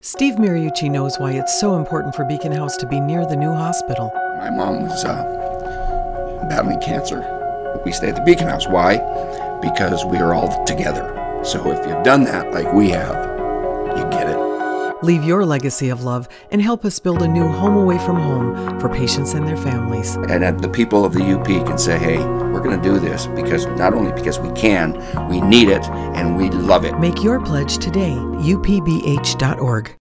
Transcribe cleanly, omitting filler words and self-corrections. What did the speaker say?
Steve Mariucci knows why it's so important for Beacon House to be near the new hospital. My mom was battling cancer. We stay at the Beacon House. Why? Because we are all together. So if you've done that like we have, you get it. Leave your legacy of love and help us build a new home away from home for patients and their families. And the people of the UP can say, hey, we're going to do this because not only because we can, we need it, and we love it. Make your pledge today, upbh.org.